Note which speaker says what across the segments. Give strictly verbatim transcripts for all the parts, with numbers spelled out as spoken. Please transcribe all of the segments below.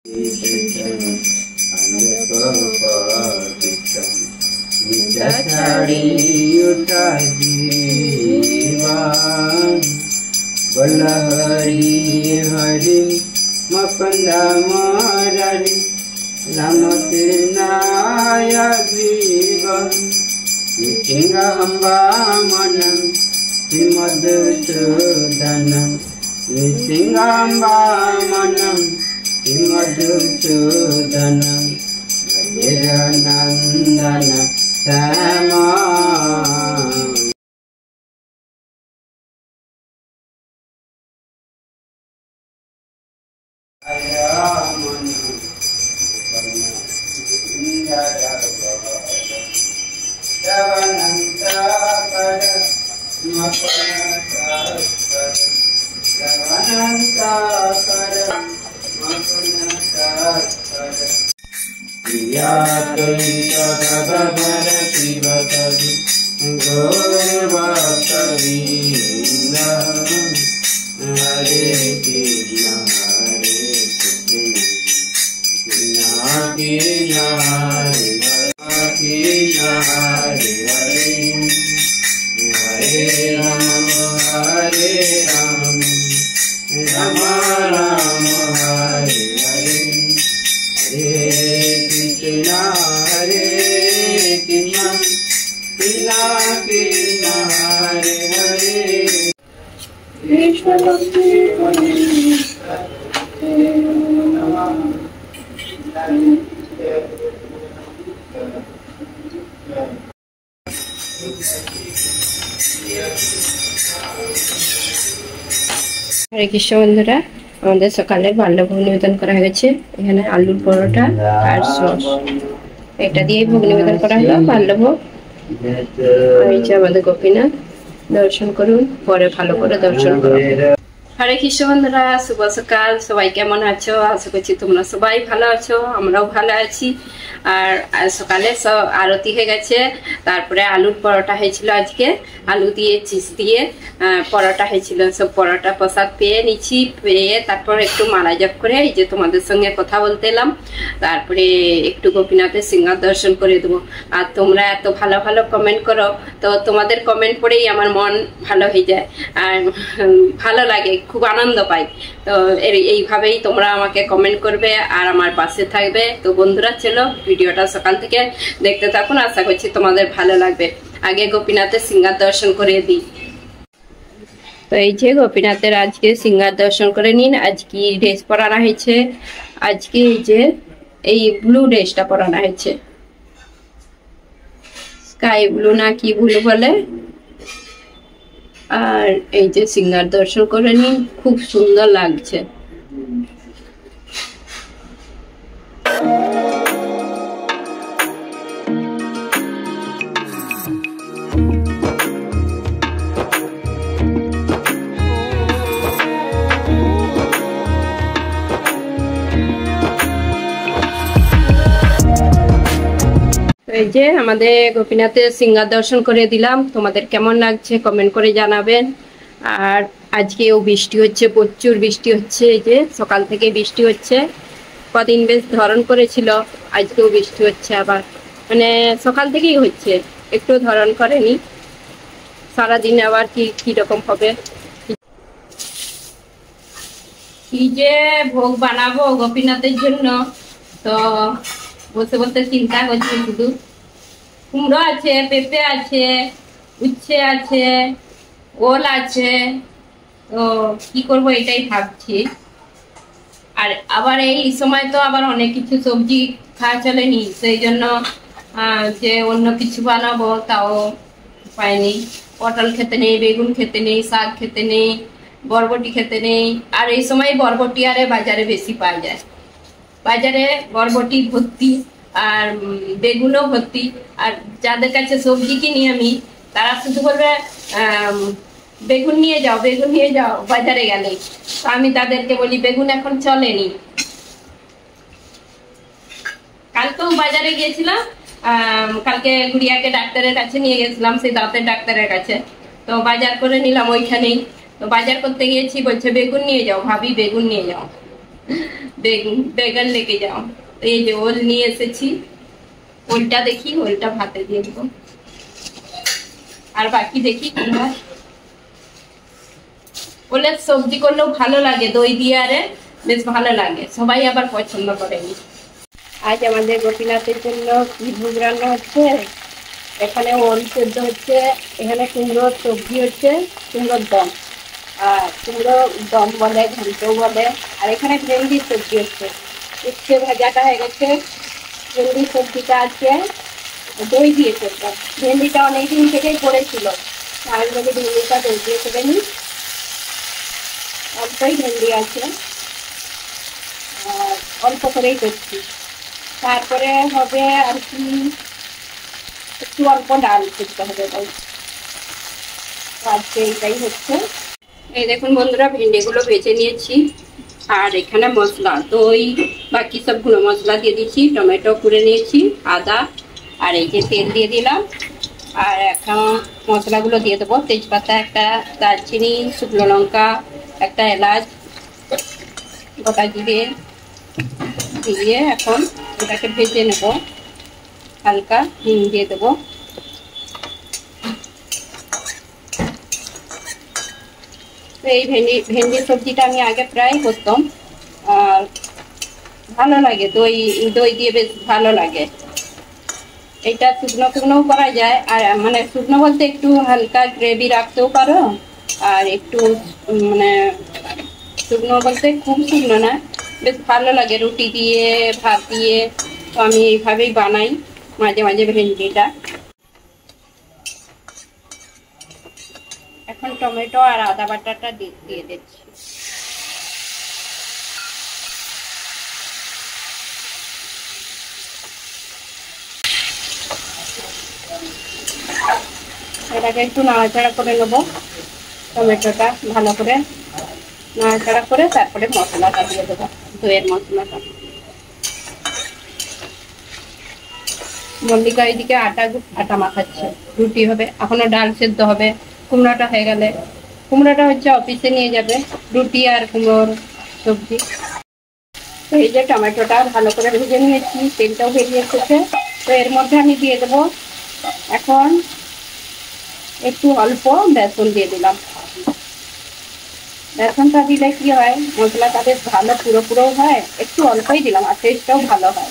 Speaker 1: हरि हरि मकंद मुरारी राम तीर्णाय ग्रीवं सिंहाम्बामनं श्रीमधुसूदनं सिंहाम्बामनं श्रीमधुसूदनं भजनंदन श्यामा।
Speaker 2: हरे कृष्ण बंधुरा আমাদের সকালে বাল্যভোগ নিবেদন করা হয়েছে। এখানে আলুর পরোটা আর সস এটা দিয়ে ভোগ নিবেদন করা হলো বাল্যভোগ। এই যে আমাদের গোপীনাথ, দর্শন করুন, পরে ভালো করে দর্শন করুন। হরে কৃষ্ণ বন্ধুরা, শুভ সকাল। সবাই কেমন আছো? আশা করছি তোমরা সবাই ভালো আছো, আমরাও ভালো আছি। আর সকালে সব আরতি হয়ে গেছে, তারপরে আলুর পরোটা হয়েছিল আজকে, আলু দিয়ে চিজ দিয়ে পরোটা হয়েছিল। সব পরোটা প্রসাদ পেয়ে নিচ্ছি, পেয়ে তারপর একটু মালা জপ করে এই যে তোমাদের সঙ্গে কথা বলতে এলাম। তারপরে একটু গোপীনাথের সিংহার দর্শন করে দেবো। আর তোমরা এত ভালো ভালো কমেন্ট করো, তো তোমাদের কমেন্ট পড়েই আমার মন ভালো হয়ে যায় আর ভালো লাগে, খুব আনন্দ পাই। তো এইভাবেই তোমরা আমাকে কমেন্ট করবে আর আমার পাশে থাকবে। তো বন্ধুরা চলো ভিডিওটা সকাল থেকে দেখতে থাকুন, আশা করছি তোমাদের ভালো লাগবে। আগে গোপীনাথের সিংহার দর্শন করে দিই। তো এই যে গোপীনাথের আজকে সিংহার দর্শন করে নিন। আজকে ড্রেস পরানো হয়েছে, আজকে এই যে এই ব্লু ড্রেসটা পরানো হয়েছে, স্কাই ব্লু না কি ব্লু বলে। আর এই যে সিংহার দর্শন করে নিন, খুব সুন্দর লাগছে। এই যে আমাদের গোপীনাথের সিংহার দর্শন করে দিলাম। তোমাদের কেমন লাগছে কমেন্ট করে জানাবেন। আর আজকেও বৃষ্টি হচ্ছে, প্রচুর বৃষ্টি হচ্ছে। এই যে সকাল থেকে বৃষ্টি হচ্ছে, কদিন বেশ ধরন করেছিল, আজকেও বৃষ্টি হচ্ছে আবার, মানে সকাল থেকেই হচ্ছে, একটু ধরন করেনি। সারাদিন আবার কি কিরকম হবে। কি যে ভোগ বানাবো গোপীনাথের জন্য, তো বসে বসে চিন্তা করছি। শুধু কুমড়ো আছে, পেঁপে আছে, উচ্ছে আছে, ওল আছে, তো কি করব এটাই ভাবছি। আর আবার এই সময় তো আবার অনেক কিছু সবজি খাওয়া চলেনি, সেই জন্য যে অন্য কিছু বানাবো তাও পাইনি। পটল খেতে নেই, বেগুন খেতে নেই, শাক খেতে নেই, বরবটি খেতে নেই। আর এই সময় বরবটি আরে বাজারে বেশি পাওয়া যায়, বাজারে বরবটি ভর্তি আর বেগুনও ভর্তি। আর যাদের কাছে সবজি কিনি আমি, তারা শুধু বলবে বেগুন নিয়ে যাও, বেগুন নিয়ে যাও বাজারে গেলে। তো আমি তাদেরকে বলি বেগুন এখন চলেনি। কালকেও বাজারে গিয়েছিলাম, কালকে গুড়িয়াকে ডাক্তারের কাছে নিয়ে গেছিলাম, সেই দাঁতের ডাক্তারের কাছে। তো বাজার করে নিলাম ওইখানেই। তো বাজার করতে গিয়েছি, বলছে বেগুন নিয়ে যাও ভাবি, বেগুন নিয়ে যাও। বেগুন বেগুন লেগে যাও। এই যে ওল নিয়ে এসেছি, ওলটা দেখি, ওলটা ভাতে দিয়ে দেবো। আর বাকি দেখি কি হয়। ওলের সবজি করলেও ভালো লাগে, দই দিয়ে আরে বেশ ভালো লাগে, সবাই আবার পছন্দ করেনি। আজ আমাদের গোপীনাথের জন্য কি ভোগ রান্না হচ্ছে, এখানে ওল সেদ্ধ হচ্ছে, এখানে কুমড়োর সবজি হচ্ছে, কুমড়োর দম, আর কুমড়ো দম বলে, ঘন্টও বলে। আর এখানে ভেন্ডির সবজি হচ্ছে, উচ্ছে ভাজাটা হয়ে গেছে। ভেন্ডির সবজিটা আছে দই দিয়ে করতাম, ভেন্ডিটা অনেকদিন থেকেই পড়েছিল, আর যদি ভেন্ডিটা দই দিয়ে করে নিই। অল্পই ভেন্ডি আছে, আর অল্প করেই করছি। তারপরে হবে আর কি একটু অল্প ডাল করতে হবে, আজকে এইটাই হচ্ছে। এই দেখুন বন্ধুরা, ভেন্ডিগুলো ভেজে নিয়েছি, আর এখানে মশলা দই বাকি সবগুলো মশলা দিয়ে দিচ্ছি। টমেটো কুড়ে নিয়েছি, আদা, আর এই যে তেল দিয়ে দিলাম। আর এখন মশলাগুলো দিয়ে দেবো, তেজপাতা একটা, দারচিনি, শুকনো লঙ্কা একটা, এলাচ, গোটা জিরে দিয়ে এখন এটাকে ভেজে নেব। হালকা হিং দিয়ে দেবো। তো এই ভেন্ডি ভেন্ডির সবজিটা আমি আগে প্রায় করতাম, আর ভালো লাগে, দই দই দিয়ে বেশ ভালো লাগে। এটা শুকনো শুকনোও করা যায়, আর মানে শুকনো বলতে একটু হালকা গ্রেভি রাখতেও পারো, আর একটু মানে শুকনো বলতে খুব শুকনো না, বেশ ভালো লাগে রুটি দিয়ে, ভাত দিয়ে। তো আমি এইভাবেই বানাই মাঝে মাঝে ভেন্ডিটা। এখন টমেটো আর আদা বাটাটা দিয়ে দিচ্ছি। এটাকে একটু নাড়াচাড়া করে নেবো, টমেটোটা ভালো করে নাড়াচাড়া করে তারপরে মশলাটা দিয়ে দেবো, দইয়ের মশলাটা। মল্লিকা এইদিকে আটা আটা মাখাচ্ছে, রুটি হবে, এখনো ডাল সেদ্ধ হবে। কুমড়াটা হয়ে গেলে, কুমড়াটা হচ্ছে অফিসে নিয়ে যাবে, রুটি আর কুমড়োর সবজি। তো এই যে টমেটোটা ভালো করে ভেজে নিয়েছি, তেলটাও ভেজে এসেছে। তো এর মধ্যে আমি দিয়ে দেবো এখন একটু অল্প বেসন দিয়ে দিলাম। বেসনটা দিলে কি হয়, মশলাটা বেশ ভালো পুরো পুরো হয়, একটু অল্পই দিলাম, আর টেস্টটাও ভালো হয়।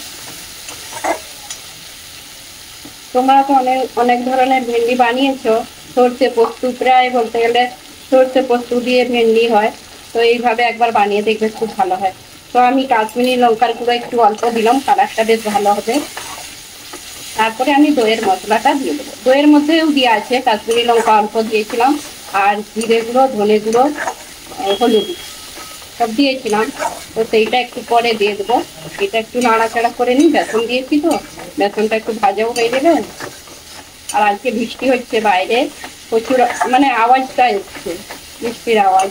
Speaker 2: তোমরা তো অনেক অনেক ধরনের ভেন্ডি বানিয়েছো, সর্ষে পোস্ত, প্রায় বলতে গেলে সর্ষে পোস্ত দিয়ে ভেন্ডি হয়। তো এইভাবে একবার বানিয়ে দেখবে, খুব ভালো হয়। তো আমি কাশ্মীরি লঙ্কার গুঁড়ো একটু অল্প দিলাম, কালারটা বেশ ভালো হবে। তারপরে আমি দইয়ের মশলাটা দিয়ে দেবো, দইয়ের মধ্যেও দেওয়া আছে, কাশ্মীরি লঙ্কা অল্প দিয়েছিলাম, আর জিরে গুঁড়ো, ধনে গুঁড়ো, হলুদ সব দিয়েছিলাম। তো সেইটা একটু পরে দিয়ে দেবো। এটা একটু নাড়াচাড়া করে নিই, বেসন দিয়েছি তো, বেসনটা একটু ভাজাও হয়ে যাবে। আর আজকে বৃষ্টি হচ্ছে বাইরে, প্রচুর মানে আওয়াজটা এসছে, বৃষ্টির আওয়াজ।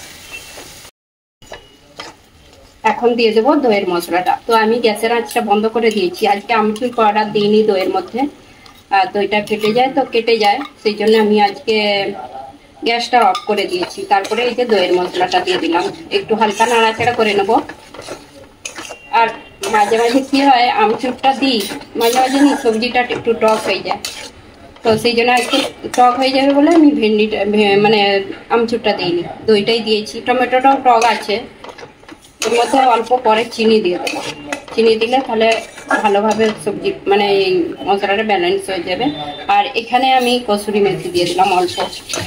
Speaker 2: এখন দিয়ে দেবো দইয়ের মশলাটা। তো আমি গ্যাসের আঁচটা বন্ধ করে দিয়েছি, আজকে আমচুর পাউডার দিইনি দইয়ের মধ্যে, আর দইটা কেটে যায় তো কেটে যায়, সেই জন্য আমি আজকে গ্যাসটা অফ করে দিয়েছি। তারপরে এই যে দইয়ের মশলাটা দিয়ে দিলাম, একটু হালকা নাড়াচাড়া করে নেব। আর মাঝে মাঝে কি হয়, আমচুরটা দিই মাঝে মাঝে নি সবজিটা একটু টক হয়ে যায়, তো সেই জন্য আজকে টক হয়ে যাবে বলে আমি ভেন্ডিটা মানে আমচুরটা দিইনি, দইটাই দিয়েছি। টমেটোটাও টক আছে, এর মধ্যে অল্প পরে চিনি দিয়ে দেবো, চিনি দিলে তাহলে ভালোভাবে সবজি মানে এই মশলাটা ব্যালেন্স হয়ে যাবে। আর এখানে আমি কসুরি মেথি দিয়ে দিলাম অল্প।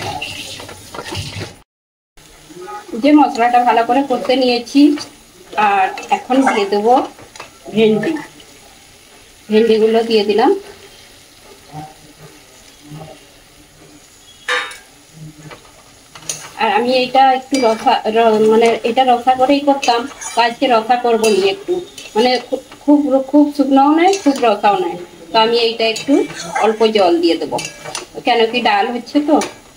Speaker 2: যে মশলাটা ভালো করে করতে নিয়েছি, আর এখন দিয়ে দেবো ভেন্ডি, ভেন্ডিগুলো দিয়ে দিলাম। আর আমি এটা একটু রসা মানে এটা রসা করেই করতাম, তো আজকে রসা করবো নি, একটু মানে খুব খুব শুকনোও নয়, খুব রসাও নয়। তো আমি এইটা একটু অল্প জল দিয়ে দেবো, কেন কি ডাল হচ্ছে তো।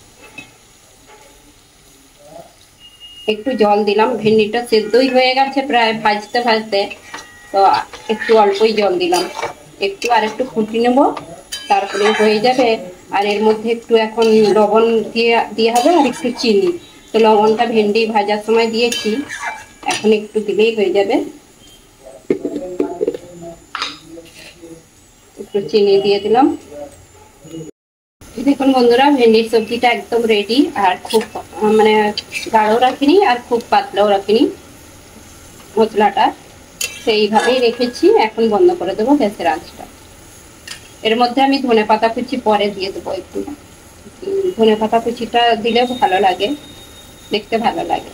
Speaker 2: একটু জল দিলাম, ভেন্ডিটা সেদ্ধই হয়ে গেছে প্রায় ভাজতে ভাজতে, তো একটু অল্পই জল দিলাম, একটু আর একটু ফুটিয়ে নেব, তারপরে হয়ে যাবে। আর এর মধ্যে একটু এখন লবণ দিয়ে দিয়ে হবে, আর একটু চিনি। তো লবণটা ভেন্ডি ভাজার সময় দিয়েছি, এখন একটু দিলেই হয়ে যাবে। একটু চিনি দিয়ে দিলাম। দেখুন বন্ধুরা, ভেন্ডির সবজিটা একদম রেডি। আর খুব মানে গাঢ়ও রাখিনি আর খুব পাতলাও রাখিনি মশলাটা, সেইভাবেই রেখেছি। এখন বন্ধ করে দেবো গ্যাসের আঁচটা। এর মধ্যে আমি ধনে পাতা কুচি পরে দিয়ে দেবো। একটু ধনে পাতা কুচিটা দিলে ভালো লাগে, দেখতে ভালো লাগে।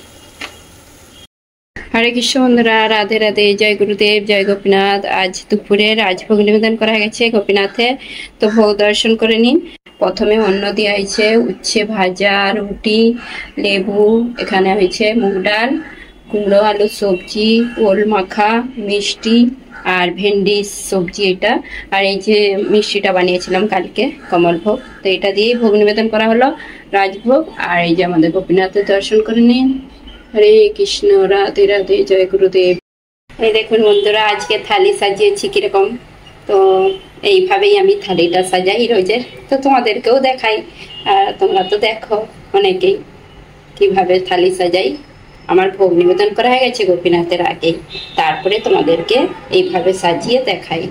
Speaker 2: হরে কৃষ্ণ বন্ধুরা, রাধে রাধে, জয় গুরুদেব, জয় গোপীনাথ। আজ দুপুরে রাজভোগ নিবেদন করা গেছে গোপীনাথে, তো ভোগ দর্শন করে নিন। প্রথমে অন্ন দেওয়া হয়েছে উচ্ছে ভাজা, রুটি, লেবু, এখানে হয়েছে মুগ ডাল, কুমড়ো আলু সবজি, ওল মাখা, মিষ্টি আর ভেন্ডি সবজি এটা। আর এই যে মিষ্টিটা বানিয়েছিলাম কালকে, কমলভোগ, তো এটা দিয়েই ভোগ নিবেদন করা হলো, রাজভোগ। আর এই যে আমাদের গোপীনাথের দর্শন করে নিন। হরে কৃষ্ণ, রাধে রাধে, জয় গুরুদেব। এই দেখুন বন্ধুরা, আজকে থালি সাজিয়েছি কিরকম। তো এইভাবেই আমি থালিটা সাজাই রোজের, তো তোমাদেরকেও দেখাই। আর তোমরা তো দেখো অনেকেই কিভাবে থালি সাজাই। আমার ভোগ নিবেদন করা হয়ে গেছে গোপীনাথের আগে, তারপরে তোমাদেরকে এইভাবে সাজিয়ে দেখাই।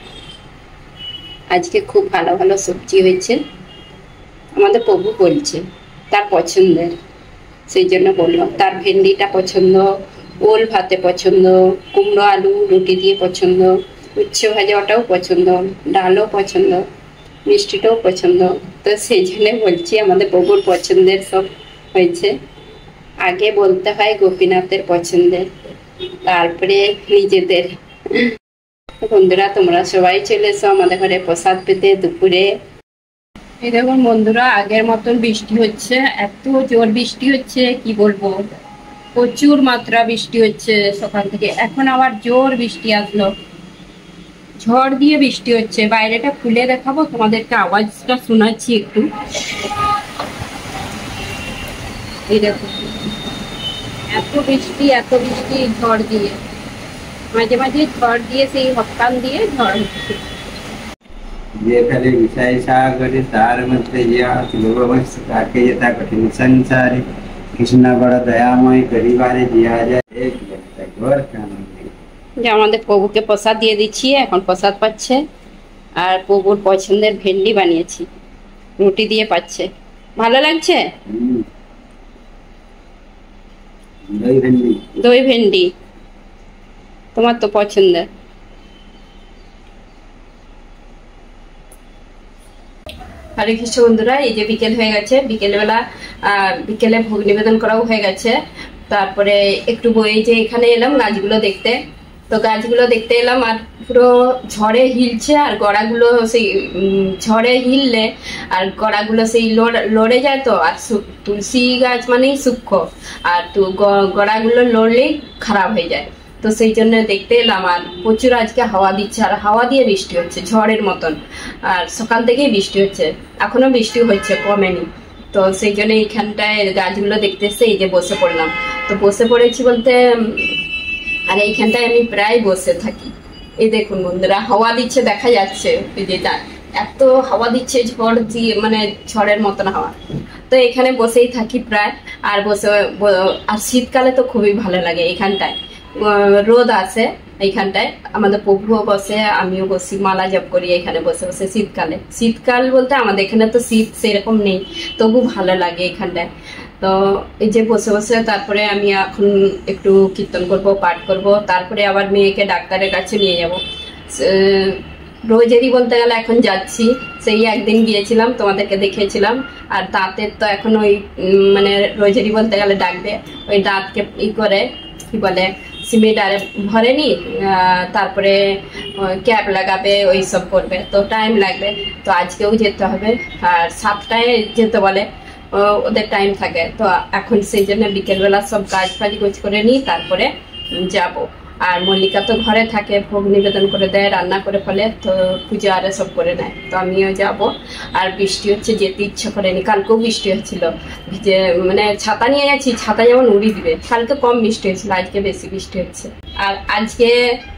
Speaker 2: আজকে খুব ভালো ভালো সবজি হয়েছে, আমাদের প্রভু বলছে তার পছন্দের, সেই জন্য বললাম। তার ভেন্ডিটা পছন্দ, ওল ভাতে পছন্দ, কুমড়ো আলু রুটি দিয়ে পছন্দ, উচ্ছে ভাজা ওটাও পছন্দ, ডালও পছন্দ, মিষ্টিটাও পছন্দ। তো সেই জন্য বলছি আমাদের প্রভুর পছন্দের সব হয়েছে। আগে বলতে হয় গোপীনাথের পছন্দের, তারপরে নিজেদের। বন্ধুরা, তোমরা সবাই চলে এসো আমাদের ঘরে প্রসাদ পেতে দুপুরে। এই দেখুন বন্ধুরা, আগের মতন বৃষ্টি হচ্ছে, এত জোর বৃষ্টি হচ্ছে কি বলবো, প্রচুর মাত্রা বৃষ্টি হচ্ছে সকাল থেকে। এখন আবার জোর বৃষ্টি আসলো, ঝড় দিয়ে বৃষ্টি হচ্ছে। বাইরেটা খুলে দেখাবো তোমাদেরকে, আওয়াজটা শোনাচ্ছি একটু। এই দেখো, এত বৃষ্টি এত বৃষ্টি, ঝড় দিয়ে, মাঝে মাঝে ঝড় দিয়ে, সেই হকান দিয়ে ঝড় হচ্ছে।
Speaker 1: जे फले विषय सागर तार मध्य जिया लोभवश काके यथा कठिन संसारे कृष्ण बड़ दयामय गरीबारे जिया जाए एक घोर कानून।
Speaker 2: যে আমাদের প্রভুকে প্রসাদ দিয়ে দিচ্ছি, এখন প্রসাদ পাচ্ছে। আর প্রভুর পছন্দের ভেন্ডি বানিয়েছি, রুটি দিয়ে পাচ্ছে, ভালো লাগছে।
Speaker 1: দই ভেন্ডি,
Speaker 2: দই ভেন্ডি তোমার তো পছন্দের। হরে কৃষ্ণ বন্ধুরা, এই যে বিকেল হয়ে গেছে, বিকেলবেলা বিকেলে ভোগ নিবেদন করাও হয়ে গেছে। তারপরে একটু বই যে এখানে এলাম গাছগুলো দেখতে, তো গাছগুলো দেখতে এলাম। আর পুরো ঝড়ে হিলছে, আর গড়াগুলো সেই ঝড়ে হিললে আর গড়াগুলো সেই লড়ে যায়। তো আর তুলসী গাছ মানেই সূক্ষ্ম, আর গড়াগুলো লড়লেই খারাপ হয়ে যায়। তো সেই জন্য দেখতে এলাম। আর প্রচুর আজকে হাওয়া দিচ্ছে, আর হাওয়া দিয়ে বৃষ্টি হচ্ছে ঝড়ের মতন। আর সকাল থেকেই বৃষ্টি হচ্ছে, এখনো বৃষ্টি হচ্ছে, কমেনি। তো সেই জন্য এইখানটায় গাছগুলো দেখতে এসে এই যে বসে পড়লাম। তো বসে পড়েছি বলতে, আর এইখানটায় আমি প্রায় বসে থাকি। এই দেখুন বন্ধুরা, হাওয়া দিচ্ছে, দেখা যাচ্ছে যেটা এত হাওয়া দিচ্ছে, ঝড় দিয়ে মানে ঝড়ের মতন হাওয়া। তো এখানে বসেই থাকি প্রায়। আর বসে, আর শীতকালে তো খুবই ভালো লাগে এইখানটায়, রোদ আছে এইখানটায়। আমাদের প্রভুও বসে, আমিও বসি, মালা জপ করি এখানে বসে বসে শীতকালে। শীতকাল বলতে আমাদের এখানে তো শীত সেরকম নেই, তবু ভালো লাগে এখানটায়। তো এই যে বসে বসে, তারপরে আমি এখন একটু কীর্তন করব, পাঠ করব, তারপরে আবার মেয়েকে ডাক্তারের কাছে নিয়ে যাব। রোজেরই বলতে গেলে এখন যাচ্ছি, সেই একদিন গিয়েছিলাম, তোমাদেরকে দেখিয়েছিলাম। আর দাঁতের তো এখন ওই মানে রোজেরই বলতে গেলে ডাকবে, ওই দাঁতকে ই করে কি বলে সিমেন্ট আর ভরেনি, তারপরে ক্যাপ লাগাবে, ওই সব করবে, তো টাইম লাগবে। তো আজকেও যেতে হবে, আর সাতটায় যেতে বলে, ওদের টাইম থাকে। তো এখন সেই জন্য বিকেলবেলা সব কাজ ফাজ গোছ করে নিই, তারপরে যাব। আর মল্লিকা তো ঘরে থাকে, ভোগ নিবেদন করে দেয়, রান্না করে ফেলে, তো পূজা আরে সব করে নেয়। তো আমিও যাব। আর বৃষ্টি হচ্ছে, যেতে ইচ্ছা করেনি। কালকেও বৃষ্টি হচ্ছিল, ভিজে মানে ছাতা নিয়ে গেছি, ছাতা যেমন উড়ি দিবে। কালকে কম বৃষ্টি হয়েছিল, আজকে বেশি বৃষ্টি হচ্ছে। আর আজকে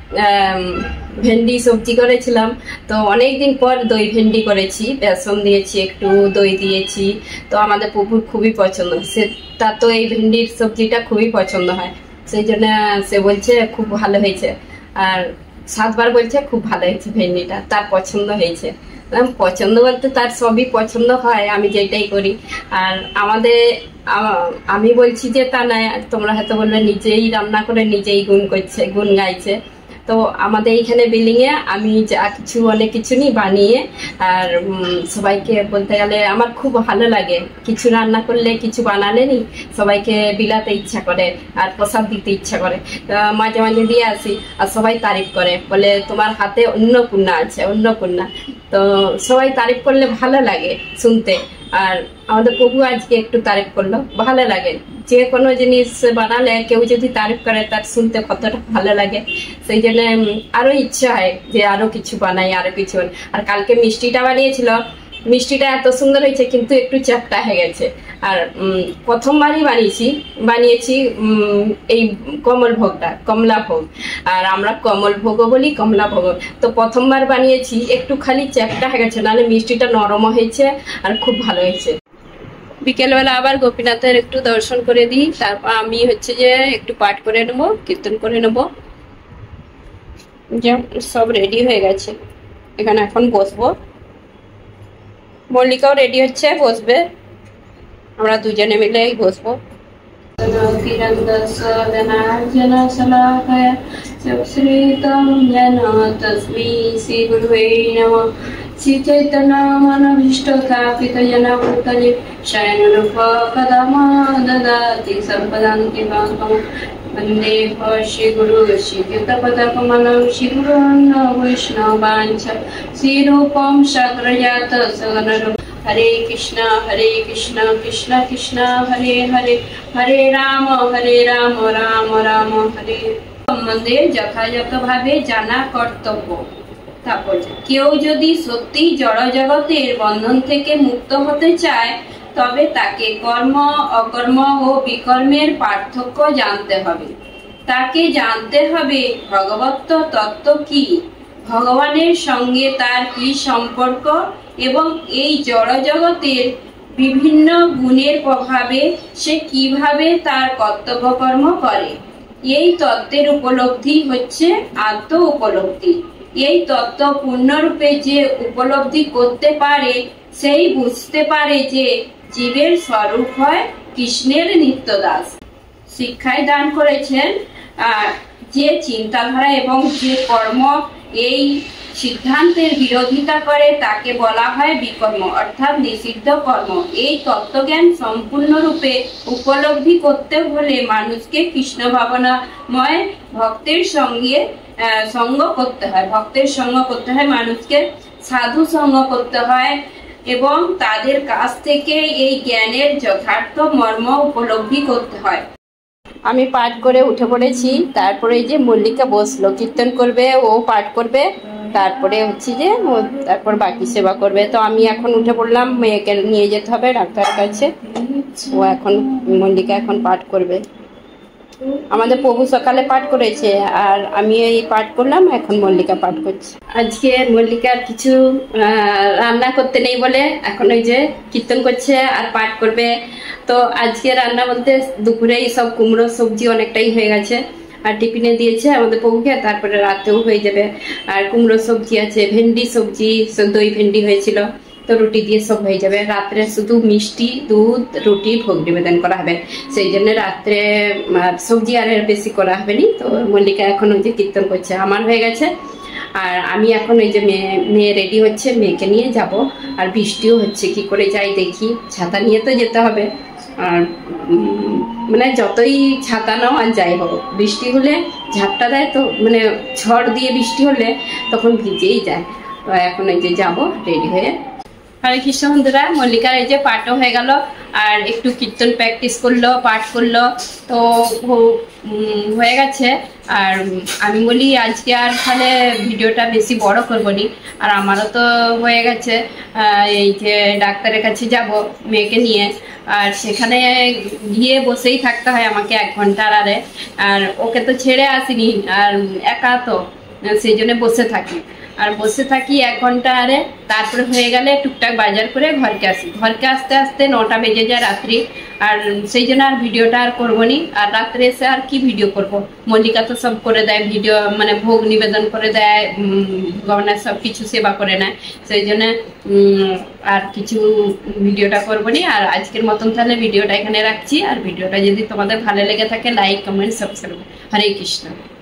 Speaker 2: ভেন্ডি সবজি করেছিলাম, তো অনেকদিন পর দই ভেন্ডি করেছি, বেসন দিয়েছি, একটু দই দিয়েছি। তো আমাদের প্রভুর খুবই পছন্দ, সে তার তো এই ভেন্ডির সবজিটা খুবই পছন্দ হয়, সেই জন্য সে বলছে খুব ভালো হয়েছে। আর সাতবার বলছে খুব ভালো হয়েছে ভেন্ডিটা, তার পছন্দ হয়েছে। পছন্দ বলতে তার সবই পছন্দ হয়, আমি যেটাই করি। আর আমাদের আমি বলছি যে তা না, তোমরা হয়তো বলবে নিজেই রান্না করে নিজেই গুণ করছে, গুণ গাইছে। তো আমাদের এইখানে বিল্ডিং এ আমি যা কিছু অনেক কিছু নি বানিয়ে আর সবাইকে বলতে গেলে আমার খুব ভালো লাগে। কিছু রান্না করলে কিছু বানালে নি সবাইকে বিলাতে ইচ্ছা করে আর প্রসাদ দিতে ইচ্ছা করে। মাঝে মাঝে দিয়ে আসি আর সবাই তারিফ করে, বলে তোমার হাতে অন্নপূর্ণা আছে, অন্নপূর্ণা। তো সবাই তারিফ করলে ভালো লাগে শুনতে। আর আমাদের প্রভু আজকে একটু তারিফ করলো, ভালো লাগে। যে কোনো জিনিস বানালে কেউ যদি তারিফ করে তার শুনতে কতটা ভালো লাগে, সেই জন্য আরো ইচ্ছা হয় যে আরো কিছু বানাই, আরো কিছু। আর কালকে মিষ্টিটা বানিয়েছিল, মিষ্টিটা এত সুন্দর হয়েছে কিন্তু একটু চ্যাপটা হয়ে গেছে। আর প্রথমবারই বানিয়েছি বানিয়েছি এই কমল ভোগটা, কমলা ভোগ। আর আমরা কমল ভোগও বলি, কমলা ভোগ। তো প্রথমবার বানিয়েছি একটু খালি চ্যাপটা হয়ে গেছে, নাহলে মিষ্টিটা নরম হয়েছে আর খুব ভালো হয়েছে। বিকেলবেলা আবার গোপীনাথের একটু দর্শন করে দিই, তারপর আমি হচ্ছে যে একটু পাঠ করে নেবো, কীর্তন করে নেবো। যে সব রেডি হয়ে গেছে, এখানে এখন বসবো। মল্লিকাও রেডি হচ্ছে, বসবে। আমরা দুজনে মিলেই বসবো। শ্রী চৈতন্য মনোভীষ্ট স্থাপিত জন ভূতলে শয়ন রূপ কদা দদাতি সর্বদান্তি বাঙ্কম वंदे श्री गुरु श्रीयुत पदकमलं श्री गुरुन् वैष्णवांच श्रीरूपं शक्रजात सगनरूप। हरे कृष्ण हरे कृष्ण कृष्ण कृष्ण हरे हरे, हरे राम हरे राम राम राम हरे। সম্বন্ধে যথাযথ ভাবে জানা কর্তব্য। তারপর কেউ যদি সত্যি জড় জগতের বন্ধন থেকে মুক্ত হতে চায় তবে তাকে কর্ম অকর্ম ও বিকর্মের পার্থক্য জানতে হবে। তাকে জানতে হবে ভগবত তত্ত্ব কি, ভগবানের সঙ্গে তার কি সম্পর্ক এবং এই জড় জগতের বিভিন্ন গুণের প্রভাবে সে কিভাবে তার কর্তব্য কর্ম করে। এই তত্ত্বের উপলব্ধি হচ্ছে আত্ম উপলব্ধি। এই তত্ত্ব পূর্ণরূপে যে উপলব্ধি করতে পারে সেই বুঝতে পারে যে জীবের স্বরূপ হয় কৃষ্ণের নিত্যদাস। শিক্ষায় দান করেছেন আর যে চিন্তাধারা এবং যে কর্ম এই সিদ্ধান্তের বিরোধিতা করে তাকে বলা হয় বিকর্ম অর্থাৎ নিষিদ্ধ কর্ম। এই তত্ত্বজ্ঞান সম্পূর্ণরূপে উপলব্ধি করতে হলে মানুষকে কৃষ্ণ ভাবনাময় ভক্তের সঙ্গে সঙ্গ করতে হয়, ভক্তের সঙ্গ করতে হয়, মানুষকে সাধু সঙ্গ করতে হয় এবং তাদের কাছ থেকে এই জ্ঞানের যথার্থ মর্ম উপলব্ধি করতে হয়। আমি পাঠ করে উঠে পড়েছি, তারপরে এই যে মল্লিকা বসলো, কীর্তন করবে, ও পাঠ করবে, তারপরে হচ্ছে যে তারপর বাকি সেবা করবে। তো আমি এখন উঠে পড়লাম, মেয়েকে নিয়ে যেতে হবে ডাক্তারের কাছে। ও এখন মল্লিকা এখন পাঠ করবে। আমাদের প্রভু সকালে পাঠ করেছে আর আমি এই পাঠ করলাম, এখন মল্লিকা পাঠ করছে। আজকে মল্লিকার কিছু রান্না করতে নেই বলে এখন ওই যে কীর্তন করছে আর পাঠ করবে। তো আজকে রান্না বলতে দুপুরেই সব কুমড়ো সবজি অনেকটাই হয়ে গেছে আর টিফিনে দিয়েছে আমাদের প্রভুকে, তারপরে রাতেও হয়ে যাবে। আর কুমড়ো সবজি আছে, ভেন্ডি সবজি, দই ভেন্ডি হয়েছিল, তো রুটি দিয়ে সব হয়ে যাবে। রাত্রে শুধু মিষ্টি দুধ রুটি ভোগ নিবেদন করা হবে, সেই জন্য রাত্রে সবজি আর বেশি করা হবে নি। তো মল্লিকা এখন ওই যে কীর্তন করছে, আমার হয়ে গেছে। আর আমি এখন ওই যে মেয়ে মেয়ে রেডি হচ্ছে, মেয়েকে নিয়ে যাব। আর বৃষ্টিও হচ্ছে, কি করে যাই দেখি, ছাতা নিয়ে তো যেতে হবে। আর মানে যতই ছাতা নাও আর যাই হোক, বৃষ্টি হলে ঝাপটা দেয়, তো মানে ঝড় দিয়ে বৃষ্টি হলে তখন ভিজেই যায়। তো এখন এই যে যাবো রেডি হয়ে। হরে কৃষ্ণ বন্ধুরা, মল্লিকার এই যে পাঠও হয়ে গেল আর একটু কীর্তন প্র্যাকটিস করলো, পাঠ করলো, তো হয়ে গেছে। আর আমি বলি আজকে আর তাহলে ভিডিওটা বেশি বড় করবো নি। আর আমারও তো হয়ে গেছে, এই যে ডাক্তারের কাছে যাব মেয়েকে নিয়ে, আর সেখানে গিয়ে বসেই থাকতে হয় আমাকে এক ঘন্টার আরে। আর ওকে তো ছেড়ে আসিনি, আর একা তো সেই জন্য বসে থাকি আর বসে থাকি এক ঘন্টা আরে তারপরে হয়ে গেলে টুকটাক বাজার করে ঘরকে আসি ঘরকে আসতে আসতে নটা বেজে যায় রাত্রি আর সেই জন্য আর ভিডিওটা আর করবো নি আর রাত্রে এসে আর কি ভিডিও করব মল্লিকা তো সব করে দেয় ভিডিও মানে ভোগ নিবেদন করে দেয় ভগবানের সব কিছু সেবা করে নেয় সেই জন্য আর কিছু ভিডিওটা করবো নি আর আজকের মতন তাহলে ভিডিওটা এখানে রাখছি আর ভিডিওটা যদি তোমাদের ভালো লেগে থাকে like comment subscribe Hare Krishna.